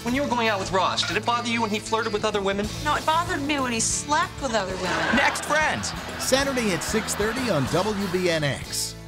When you were going out with Ross, did it bother you when he flirted with other women? No, it bothered me when he slept with other women. Next Friends. Saturday at 6:30 on WBNX.